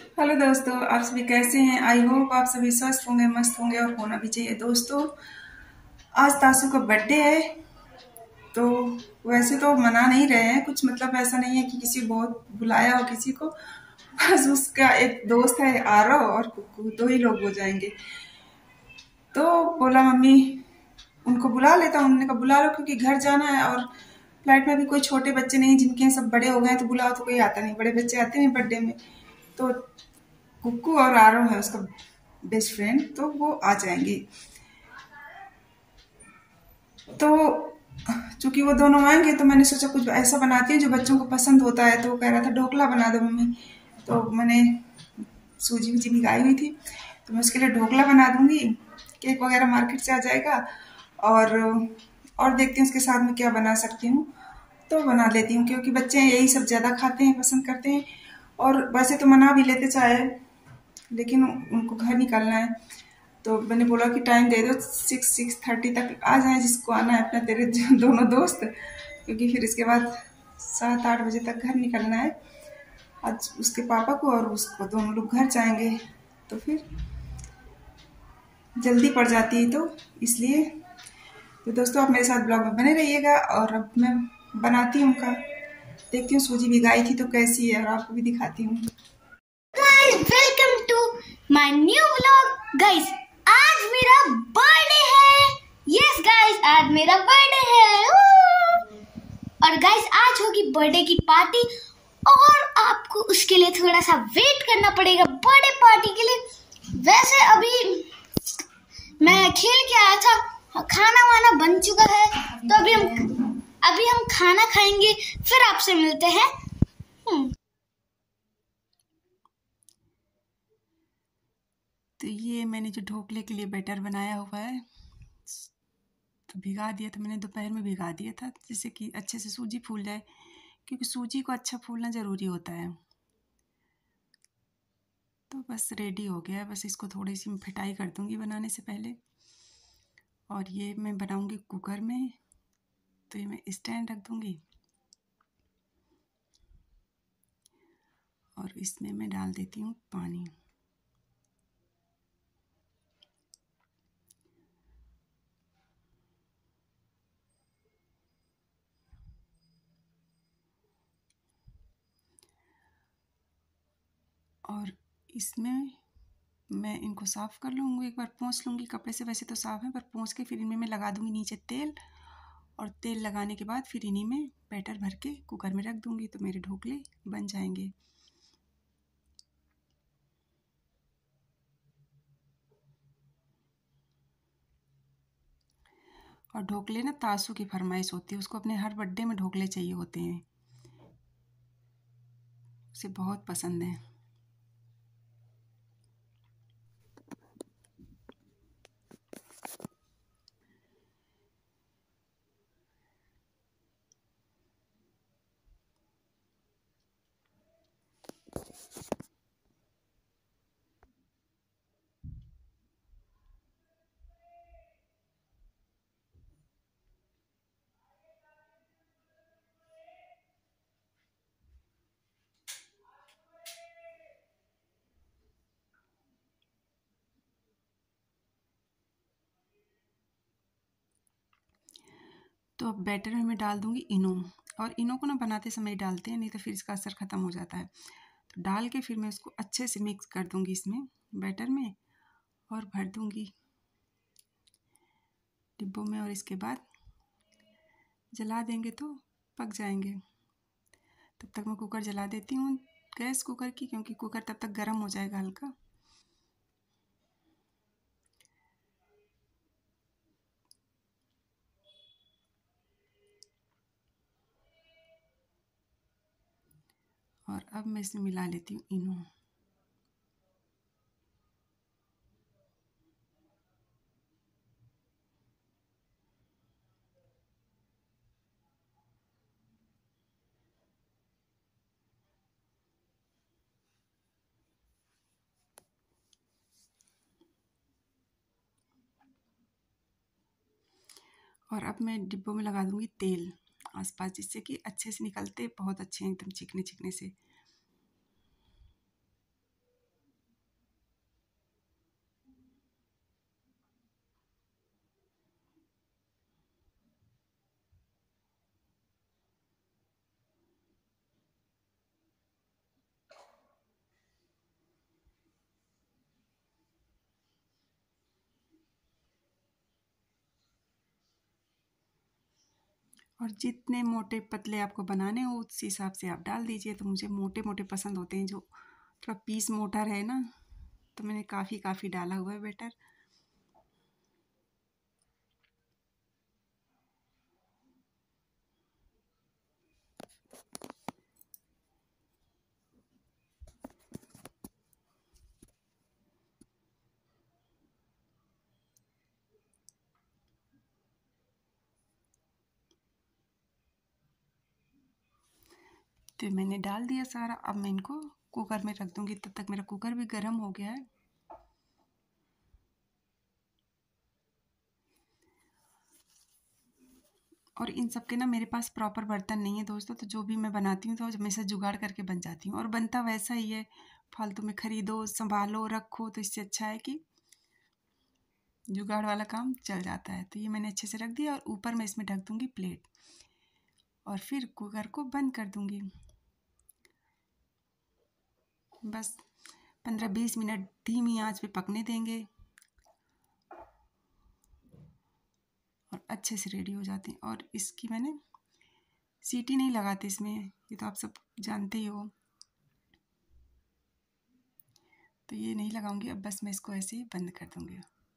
Hello दोस्तों, आप सभी कैसे हैं। आई होप आप सभी स्वस्थ होंगे, मस्त होंगे और होना भी चाहिए। दोस्तों, आज तासू का बर्थडे है। तो वैसे तो मना नहीं रहे हैं कुछ, मतलब ऐसा नहीं है कि किसी बहुत बुलाया हो किसी को। बस उसका एक दोस्त है आरव और कुकू, दो ही लोग हो जाएंगे। तो बोला मम्मी उनको बुला लेता हूँ। हमने कहा बुला लो, क्योंकि घर जाना है और फ्लाइट में भी कोई छोटे बच्चे नहीं जिनके सब बड़े हो गए हैं, तो बुलाओ तो कोई आता नहीं, बड़े बच्चे आते हैं बर्थडे में। तो कुक्कू और आरव है उसका बेस्ट फ्रेंड, तो वो आ जाएंगे। तो चूंकि वो दोनों आएंगे तो मैंने सोचा कुछ ऐसा बनाती हूँ जो बच्चों को पसंद होता है। तो वो कह रहा था ढोकला बना दो मम्मी। तो मैंने सूजी वूजी भिगाई हुई थी, तो मैं उसके लिए ढोकला बना दूंगी। केक वगैरह मार्केट से आ जाएगा। और और देखती हूँ उसके साथ में क्या बना सकती हूँ। तो बना लेती हूँ, क्योंकि बच्चे यही सब ज़्यादा खाते हैं, पसंद करते हैं। और वैसे तो मना भी लेते चाहे, लेकिन उनको घर निकलना है। तो मैंने बोला कि टाइम दे दो, 6-6:30 तक आ जाए जिसको आना है, अपना तेरे दोनों दोस्त, क्योंकि फिर इसके बाद 7-8 बजे तक घर निकलना है। आज उसके पापा को और उसको दोनों लोग घर जाएंगे, तो फिर जल्दी पड़ जाती है। तो इसलिए तो दोस्तों आप मेरे साथ ब्लॉग में बने रहिएगा। और अब मैं बनाती हूँ का देखती हूँ, सूजी भिगाई थी तो कैसी है, और आपको भी दिखाती हूँ। Guys welcome to my new vlog. Guys आज मेरा बर्थडे है। यस गाइस आज मेरा बर्थडे है। और गाइस आज होगी बर्थडे की पार्टी, और आपको उसके लिए थोड़ा सा वेट करना पड़ेगा बर्थडे पार्टी के लिए। वैसे अभी मैं खेल के आया था, खाना वाना बन चुका है, तो अभी हम खाना खाएंगे, फिर आपसे मिलते हैं। तो ये मैंने जो ढोकले के लिए बैटर बनाया हुआ है, तो भिगा दिया था मैंने, दोपहर में भिगा दिया था जिससे कि अच्छे से सूजी फूल जाए, क्योंकि सूजी को अच्छा फूलना ज़रूरी होता है। तो बस रेडी हो गया है, बस इसको थोड़ी सी मैं फिटाई कर दूंगी बनाने से पहले। और ये मैं बनाऊंगी कुकर में, तो ये मैं स्टैंड रख दूंगी और इसमें मैं डाल देती हूँ पानी। और इसमें मैं इनको साफ़ कर लूँगी, एक बार पोंछ लूँगी कपड़े से। वैसे तो साफ़ है, पर पोंछ के फिर इनमें मैं लगा दूँगी नीचे तेल। और तेल लगाने के बाद फिर इन्हीं में बैटर भर के कुकर में रख दूँगी, तो मेरे ढोकले बन जाएंगे। और ढोकले ना तासू की फरमाइश होती है, उसको अपने हर बर्थडे में ढोकले चाहिए होते हैं, उसे बहुत पसंद है। तो अब बैटर में मैं डाल दूँगी इनो। और इनो को ना बनाते समय डालते हैं, नहीं तो फिर इसका असर ख़त्म हो जाता है। तो डाल के फिर मैं उसको अच्छे से मिक्स कर दूँगी इसमें बैटर में, और भर दूँगी डिब्बों में। और इसके बाद जला देंगे तो पक जाएंगे। तब तक मैं कुकर जला देती हूँ, गैस कुकर की, क्योंकि कुकर तब तक गर्म हो जाएगा हल्का। और अब मैं इसमें मिला लेती हूँ इनो। और अब मैं डिब्बों में लगा दूँगी तेल आसपास, जिससे कि अच्छे से निकलते बहुत अच्छे हैं, एकदम चिकने चिकने से। और जितने मोटे पतले आपको बनाने हो उस हिसाब से आप डाल दीजिए। तो मुझे मोटे मोटे पसंद होते हैं, जो थोड़ा पीस मोटा रहे ना, तो मैंने काफ़ी डाला हुआ है बैटर। तो मैंने डाल दिया सारा। अब मैं इनको कुकर में रख दूंगी। तब तक मेरा कुकर भी गर्म हो गया है। और इन सब के ना मेरे पास प्रॉपर बर्तन नहीं है दोस्तों, तो जो भी मैं बनाती हूँ तो हमेशा जुगाड़ करके बन जाती हूँ, और बनता वैसा ही है। फालतू में खरीदो, संभालो, रखो, तो इससे अच्छा है कि जुगाड़ वाला काम चल जाता है। तो ये मैंने अच्छे से रख दिया, और ऊपर मैं इसमें ढक दूंगी प्लेट, और फिर कुकर को बंद कर दूंगी। बस 15-20 मिनट धीमी आंच पे पकने देंगे, और अच्छे से रेडी हो जाते हैं। और इसकी मैंने सीटी नहीं लगाती इसमें, ये तो आप सब जानते ही हो। तो ये नहीं लगाऊंगी। अब बस मैं इसको ऐसे ही बंद कर दूंगी।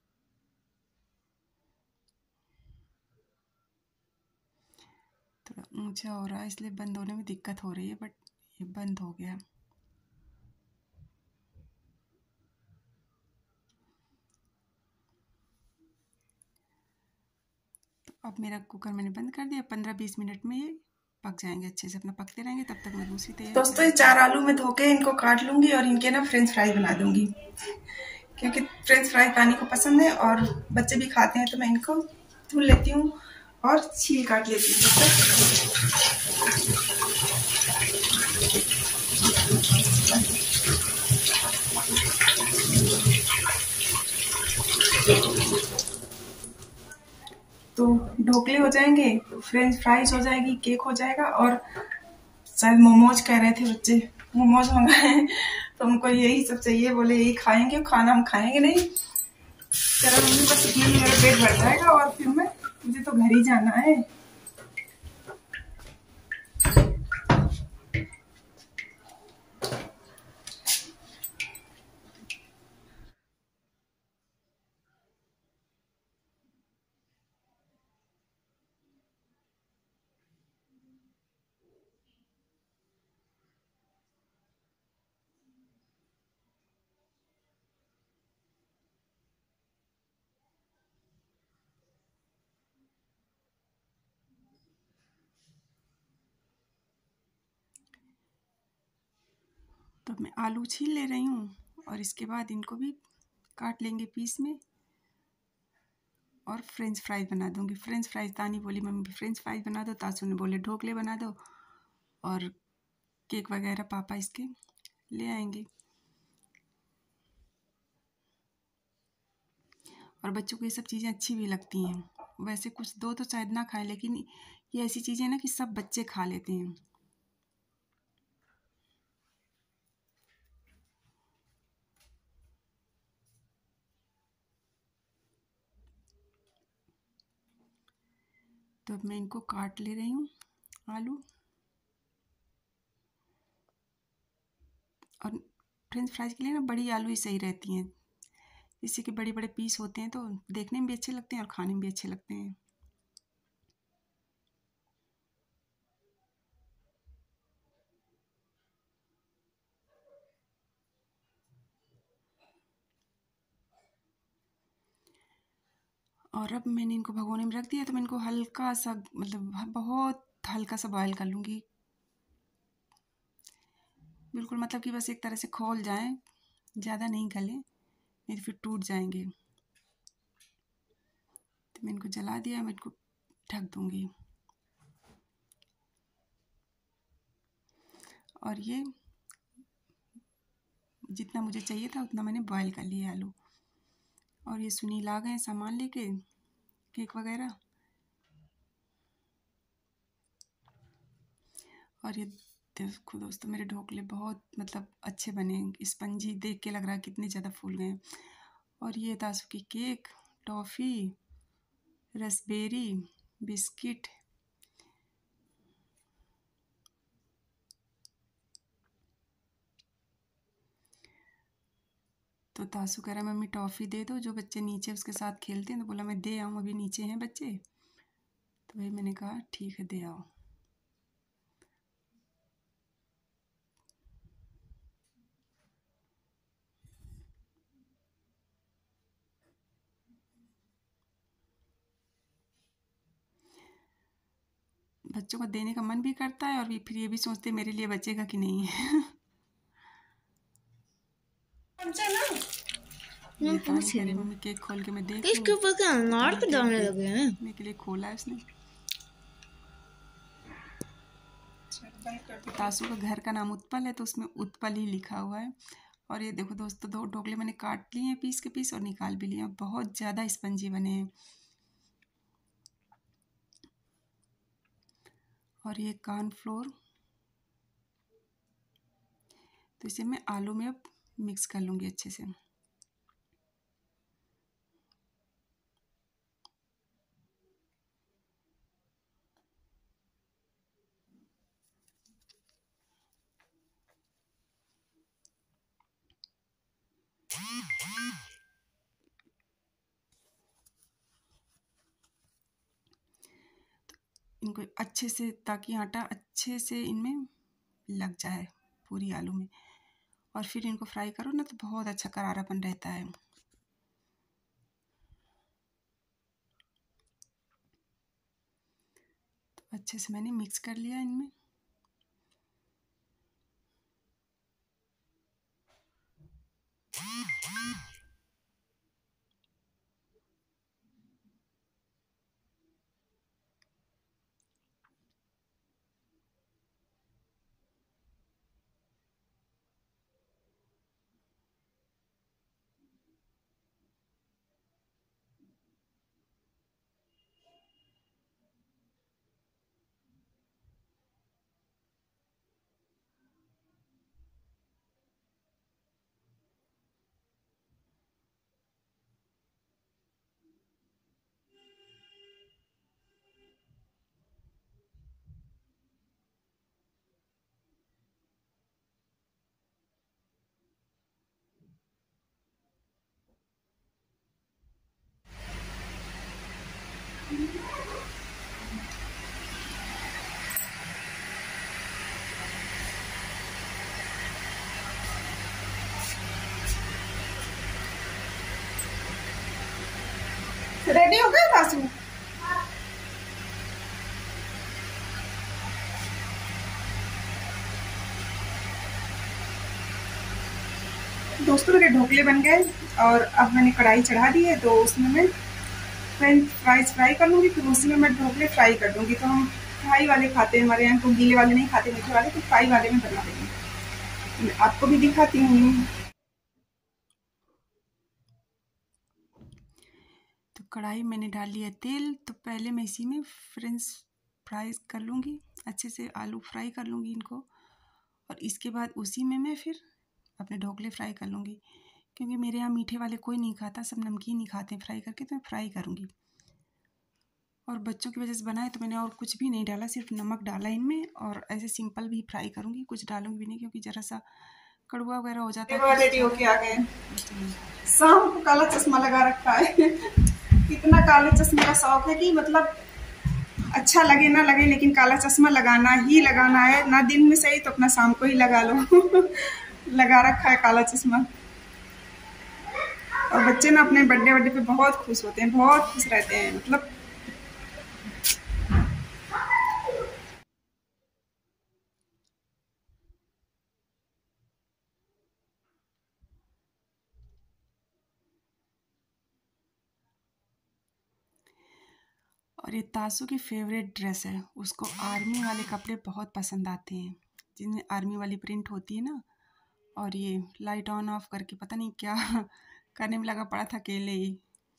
थोड़ा ऊंचा हो रहा है इसलिए बंद होने में दिक्कत हो रही है, बट ये बंद हो गया। तो अब मेरा कुकर मैंने बंद कर दिया। 15-20 मिनट में ये पक जाएंगे अच्छे से, अपना पकते रहेंगे। तब तक मैं दूसरी तैयारी दोस्तों, ये 4 आलू मैं धो के इनको काट लूंगी, और इनके ना फ्रेंच फ्राई बना दूंगी, क्योंकि फ्रेंच फ्राई पानी को पसंद है और बच्चे भी खाते हैं। तो मैं इनको धुल लेती हूँ और छील काट लेती हूँ। तो ढोकले हो जाएंगे, फ्रेंच फ्राइज हो जाएगी, केक हो जाएगा, और शायद मोमोज कह रहे थे बच्चे, मोमोज मंगाए। तो उनको यही सब चाहिए, बोले यही खाएंगे, खाना हम खाएंगे नहीं। चलो मम्मी, बस इतने में मेरा पेट भर जाएगा, और फिर मुझे तो घर ही जाना है। तो मैं आलू छील ले रही हूँ, और इसके बाद इनको भी काट लेंगे पीस में, और फ्रेंच फ्राइज बना दूंगी। फ्रेंच फ्राइज तानी बोली मम्मी फ्रेंच फ्राइज बना दो, तासू ने बोले ढोकले बना दो, और केक वगैरह पापा इसके ले आएंगे। और बच्चों को ये सब चीज़ें अच्छी भी लगती हैं। वैसे कुछ दो तो शायद ना खाएं, लेकिन ये ऐसी चीज़ें ना कि सब बच्चे खा लेते हैं। तो अब मैं इनको काट ले रही हूँ आलू। और फ्रेंच फ्राइज के लिए ना बड़ी आलू ही सही रहती हैं, इससे कि बड़े बड़े पीस होते हैं तो देखने में भी अच्छे लगते हैं और खाने में भी अच्छे लगते हैं। और अब मैंने इनको भगोने में रख दिया। तो मैं इनको हल्का सा, मतलब बहुत हल्का सा बॉयल कर लूँगी, बिल्कुल मतलब कि बस एक तरह से खोल जाएं, ज़्यादा नहीं गले, नहीं तो फिर टूट जाएंगे। तो मैं इनको जला दिया, मैं इनको ढक दूँगी। और ये जितना मुझे चाहिए था उतना मैंने बॉयल कर लिया आलू। और ये सुनील आ गए सामान लेके, केक वगैरह। और ये देखो दोस्तों, मेरे ढोकले बहुत मतलब अच्छे बने, स्पंजी, देख के लग रहा है कितने ज़्यादा फूल गए। और ये तासू की केक, टॉफ़ी, रसबेरी, बिस्किट, तो तासू कह रहा है मम्मी टॉफ़ी दे दो, जो बच्चे नीचे उसके साथ खेलते हैं। तो बोला मैं दे आऊँ, अभी नीचे हैं बच्चे। तो वही मैंने कहा ठीक है दे आओ। बच्चों को देने का मन भी करता है और फिर ये भी सोचते मेरे लिए बचेगा कि नहीं है। ये तानी कह रही मम्मी केक खोल के मैं देख इसके लूँ। ऊपर क्या अनार के दाने लगे हैं? मेरे लिए खोला है उसने। तासू का घर का नाम उत्पल है तो उसमें उत्पल ही लिखा हुआ है। और ये देखो दोस्तों, 2 ढोकले मैंने काट लिए हैं पीस के पीस और निकाल भी लिए हैं। बहुत ज़्यादा स्पंजी बने हैं। और ये कॉर्नफ्लोर, तो इसे मैं आलू में अब मिक्स कर लूँगी अच्छे से। इनको अच्छे से, ताकि आटा अच्छे से इनमें लग जाए पूरी आलू में। और फिर इनको फ्राई करो ना तो बहुत अच्छा करारापन रहता है। तो अच्छे से मैंने मिक्स कर लिया इनमें। रेडी हो गया तासू? दोस्तों मेरे ढोकले बन गए और अब मैंने कढ़ाई चढ़ा दी है। तो उसमें मैं फ्रेंच फ्राइज फ्राई कर लूँगी, फिर उसी में मैं ढोकले फ्राई कर दूँगी। तो हम फ्राई वाले खाते हैं, हमारे यहाँ तो गीले वाले नहीं खाते, मीठे वाले। तो फ्राई वाले में बना देंगे। मैं आपको भी दिखाती हूँ। तो कढ़ाई मैंने डाल लिया तेल। तो पहले मैं इसी में फ्रेंच फ्राइज कर लूँगी, अच्छे से आलू फ्राई कर लूँगी इनको। और इसके बाद उसी में मैं फिर अपने ढोकले फ्राई कर लूँगी, क्योंकि मेरे यहाँ मीठे वाले कोई नहीं खाता, सब नमकीन ही खाते हैं फ्राई करके। तो मैं फ्राई करूँगी। और बच्चों की वजह से बनाए तो मैंने और कुछ भी नहीं डाला, सिर्फ नमक डाला इनमें। और ऐसे सिंपल भी फ्राई करूँगी, कुछ डालूँगी भी नहीं, क्योंकि ज़रा सा कड़वा वगैरह हो जाता है। रेडी होके आ गए। शाम को काला चश्मा लगा रखा है। इतना काले चश्मे का शौक है कि मतलब अच्छा लगे ना लगे, लेकिन काला चश्मा लगाना ही लगाना है। ना दिन में सही तो अपना शाम को ही लगा लो। लगा रखा है काला चश्मा। और बच्चे ना अपने बर्थडे पे बहुत खुश होते हैं, बहुत खुश रहते हैं मतलब। और ये तासू की फेवरेट ड्रेस है, उसको आर्मी वाले कपड़े बहुत पसंद आते हैं, जिनमें आर्मी वाली प्रिंट होती है ना। और ये लाइट ऑन ऑफ करके पता नहीं क्या करने में लगा पड़ा था अकेले ही।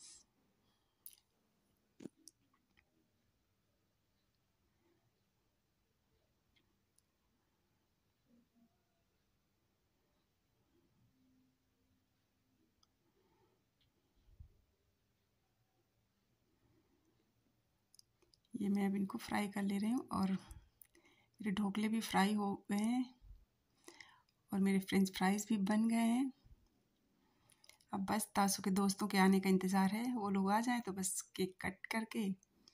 ये मैं अब इनको फ्राई कर ले रही हूँ। और मेरे ढोकले भी फ्राई हो गए हैं और मेरे फ्रेंच फ्राइज भी बन गए हैं। अब बस तासू के दोस्तों के आने का इंतज़ार है, वो लोग आ जाएं तो बस केक कट करके।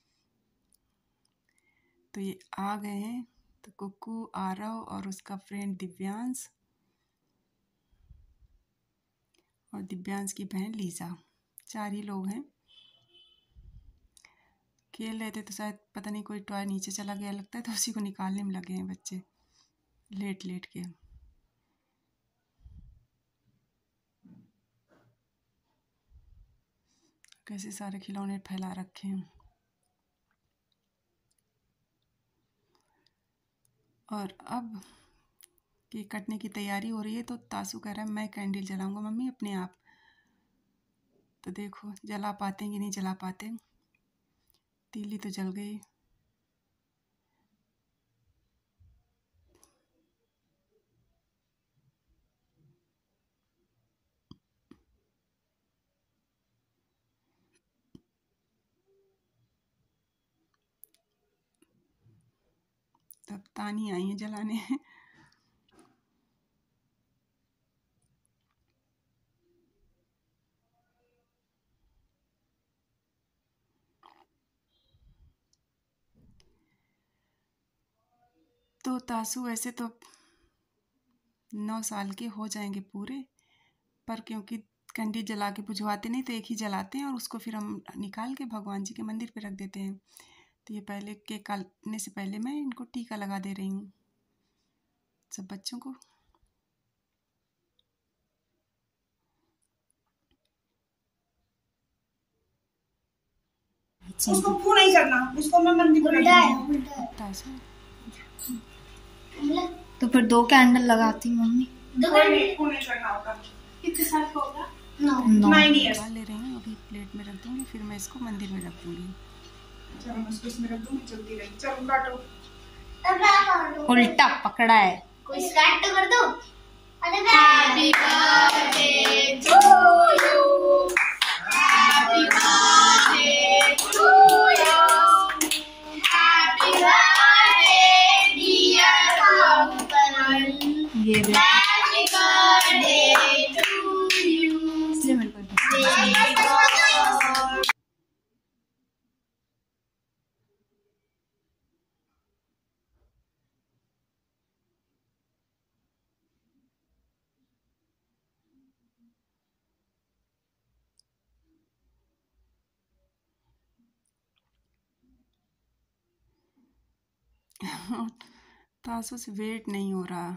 तो ये आ गए हैं, तो कुक्कू, आरव और उसका फ्रेंड दिव्यांश और दिव्यांश की बहन लीजा, 4 ही लोग हैं। खेल रहे थे तो शायद पता नहीं कोई टॉय नीचे चला गया लगता है, तो उसी को निकालने में लगे हैं बच्चे लेट लेट के। कैसे सारे खिलौने फैला रखे हैं। और अब केक कटने की तैयारी हो रही है, तो तासू कह रहा है मैं कैंडल जलाऊंगा मम्मी अपने आप। तो देखो जला पाते हैं कि नहीं जला पाते। तीली तो जल गई। तब तानी आई है जलाने। तो तासू वैसे तो 9 साल के हो जाएंगे पूरे, पर क्योंकि कैंडल जला के बुझवाते नहीं तो एक ही जलाते हैं और उसको फिर हम निकाल के भगवान जी के मंदिर पे रख देते हैं। तो ये पहले केक काटने से पहले मैं इनको टीका लगा दे रही हूँ सब बच्चों को। उसको फू नहीं करना, उसको मैं मंदिर में उल्टा है। तासू तो फिर 2 कैंडल लगाती मम्मी। फू नहीं करना होगा। कितने साल का होगा? 9 निकाल ले रही हूँ, अभी प्लेट में रख दूँगी, फिर मैं इसको मंदिर में रख दूँगी। चलो मैं इसको इसमें रख दूँगी, चलती रही। चलो काटो। उल्टा पकड़ा है। कोई स्टार्ट तो कर दो। Happy birthday to you, happy birthday to you, happy birthday dear uncle, ये हैप्पी बर्थडे टू यू। इसलिए मेरे को तासू से वेट नहीं हो रहा।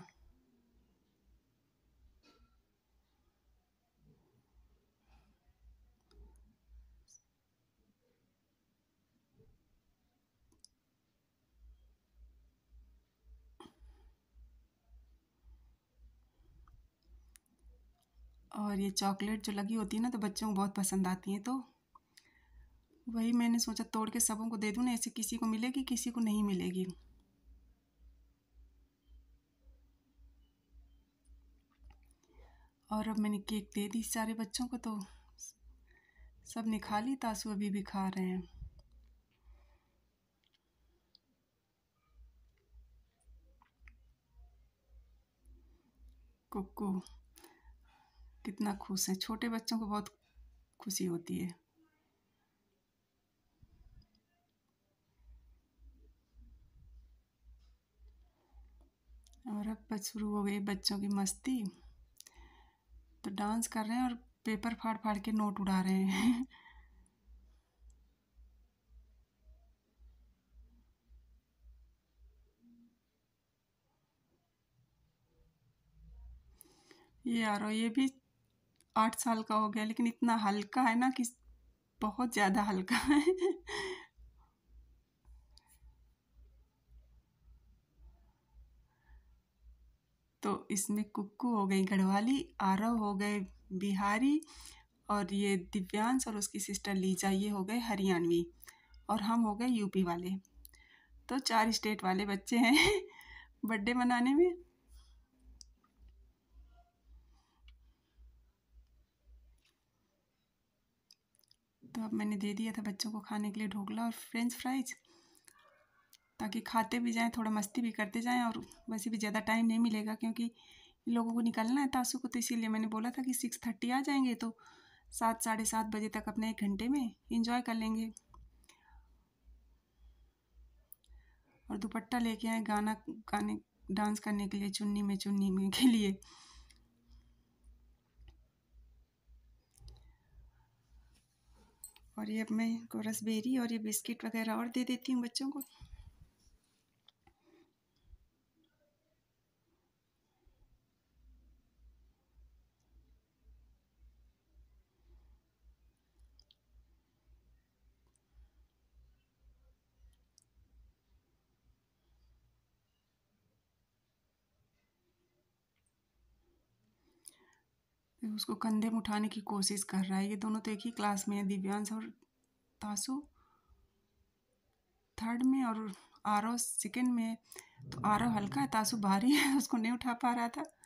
और ये चॉकलेट जो लगी होती है ना तो बच्चों को बहुत पसंद आती है, तो वही मैंने सोचा तोड़ के सबों को दे दूँ ना, ऐसे किसी को मिलेगी किसी को नहीं मिलेगी। और अब मैंने केक दे दी सारे बच्चों को, तो सब ने खा ली, तासू अभी भी खा रहे हैं। कुक्कू कितना खुश है, छोटे बच्चों को बहुत खुशी होती है। और अब शुरू हो गई बच्चों की मस्ती, तो डांस कर रहे हैं और पेपर फाड़ फाड़ के नोट उड़ा रहे हैं। ये यारो ये भी 8 साल का हो गया, लेकिन इतना हल्का है ना कि बहुत ज़्यादा हल्का है। तो इसमें कुक्कू हो गई गढ़वाली, आरव हो गए बिहारी, और ये दिव्यांश और उसकी सिस्टर लीजा ये हो गए हरियाणवी, और हम हो गए यूपी वाले। तो 4 स्टेट वाले बच्चे हैं बर्थडे मनाने में। तो अब मैंने दे दिया था बच्चों को खाने के लिए ढोकला और फ्रेंच फ्राइज, ताकि खाते भी जाएं, थोड़ा मस्ती भी करते जाएं। और वैसे भी ज़्यादा टाइम नहीं मिलेगा क्योंकि लोगों को निकलना है तासू को, तो इसीलिए मैंने बोला था कि 6:30 आ जाएंगे तो 7 साढ़े 7 बजे तक अपने 1 घंटे में एंजॉय कर लेंगे। और दुपट्टा लेके आए गाने डांस करने के लिए, चुन्नी में के लिए। और ये अब मैं को रसबेरी और ये बिस्किट वगैरह और दे देती हूँ बच्चों को। उसको कंधे में उठाने की कोशिश कर रहा है। ये दोनों तो एक ही क्लास में है, दिव्यांश और तासू 3rd में और आरव 2nd में। तो आरव हल्का है, तासू भारी है, उसको नहीं उठा पा रहा था।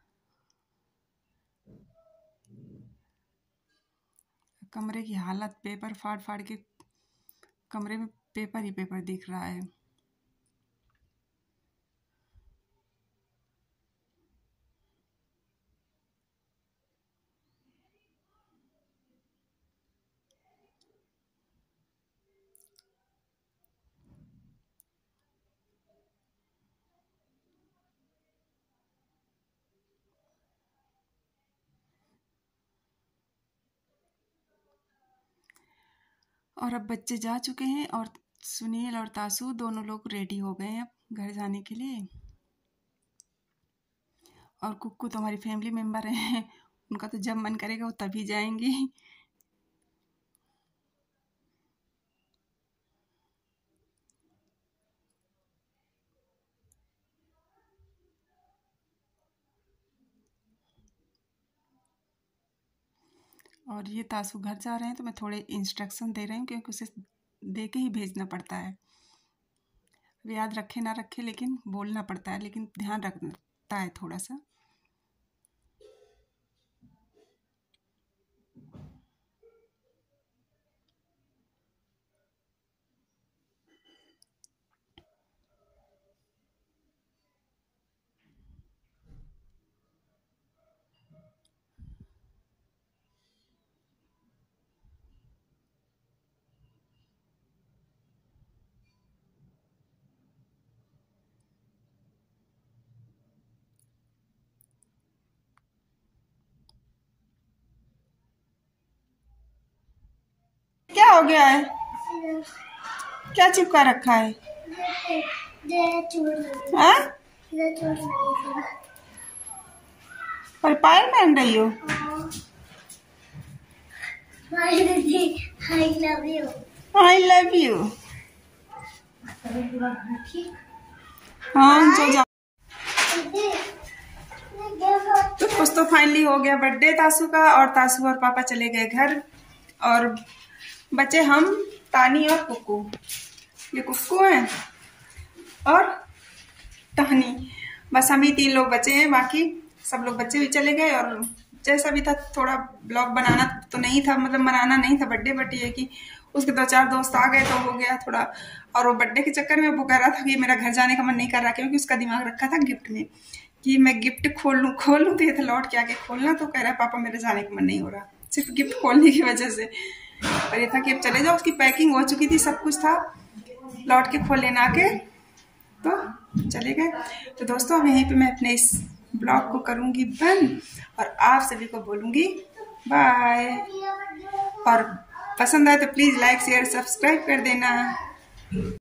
कमरे की हालत, पेपर फाड़ फाड़ के कमरे में पेपर ही पेपर दिख रहा है। और अब बच्चे जा चुके हैं और सुनील और तासू दोनों लोग रेडी हो गए हैं अब घर जाने के लिए। और कुक्कू तो हमारी फैमिली मेम्बर हैं, उनका तो जब मन करेगा वो तभी जाएंगी। और ये तासू घर जा रहे हैं तो मैं थोड़े इंस्ट्रक्शन दे रही हूँ, क्योंकि उसे दे के ही भेजना पड़ता है। याद रखे ना रखे लेकिन बोलना पड़ता है, लेकिन ध्यान रखता है थोड़ा सा। क्या हो गया है? क्या चिपका रखा है? हाँ? और पायल पहन रही हो? I love you. हाँ जो जा। तो कुछ तो फाइनली हो गया बर्थडे तासू का, और तासू और पापा चले गए घर, और बचे हम, तानी और कुक्कू। ये कुक्कू है और टहनी, बस हम ही 3 लोग बचे हैं। बाकी सब लोग बच्चे भी चले गए। और जैसा भी था, थोड़ा ब्लॉग बनाना तो नहीं था, मतलब मनाना नहीं था बर्थडे, बट ये कि उसके 2-4 दोस्त आ गए तो हो गया थोड़ा। और वो बर्थडे के चक्कर में वो कह रहा था कि मेरा घर जाने का मन नहीं कर रहा, क्योंकि उसका दिमाग रखा था गिफ्ट में कि मैं गिफ्ट खोल लूँ तो ये था लौट के आके खोलना। तो कह रहा है पापा मेरे जाने का मन नहीं हो रहा, सिर्फ गिफ्ट खोलने की वजह से। और ये था कि अब चले जाओ, उसकी पैकिंग हो चुकी थी, सब कुछ था, लौट के खोल लेना के, तो चले गए। तो दोस्तों अब यहीं पे मैं अपने इस ब्लॉग को करूंगी बंद, और आप सभी को बोलूंगी बाय। और पसंद आए तो प्लीज लाइक शेयर सब्सक्राइब कर देना।